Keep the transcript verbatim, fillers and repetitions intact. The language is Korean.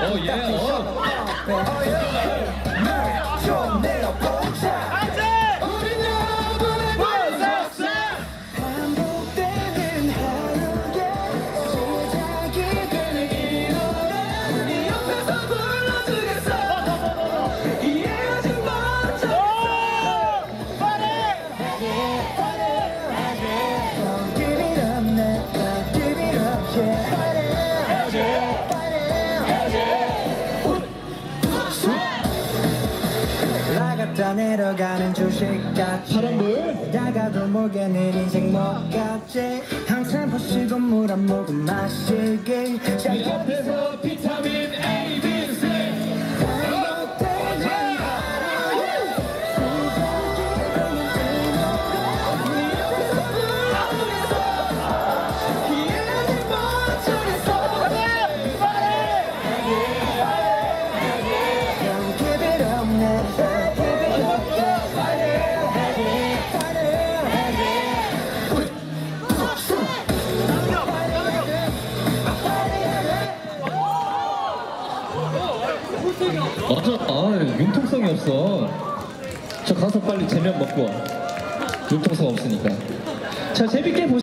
예. 좀 내려보자. 반복되는 하루에 시작이 되는 일요일에 우리 옆에서 불러주겠어. 이해하지 마. Don't give it up, never give it up, yeah. 올라갔다 내려가는 주식같이 파란불 다가도 목에 늘 인생 먹같이 항상 보시고 물 한 모금 마시기 이 앞에서 비타민 A, B, C 맞아, 아, 융통성이 없어. 저 가서 빨리 제면 먹고 와. 융통성 없으니까. 자, 재밌게 보시